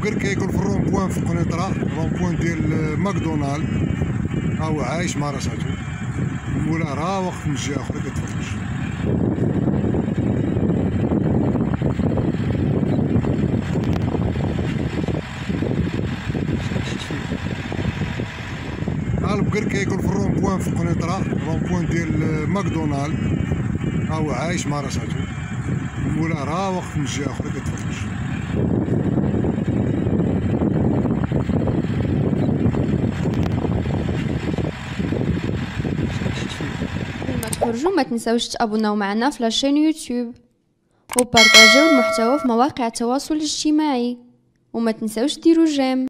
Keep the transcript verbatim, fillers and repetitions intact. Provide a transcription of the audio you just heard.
بكر كيكون في الرون بوان في القنيطره، الرون بوان ديال ماكدونالد، ها هو عايش مع راساتو، مولا راه واقف من الجهه اخرى كيتفرج. ها البقر كيكون في الرون بوان في القنيطره، الرون بوان ديال ماكدونالد، ها هو عايش مع راساتو، مولا راه واقف من الجهه اخرى كيتفرج. قبل ما تخرجوا ما تنساوش تابوناو معنا في لاشين يوتيوب وبارطاجيو المحتوى في مواقع التواصل الاجتماعي، وما تنساوش ديروا جيم.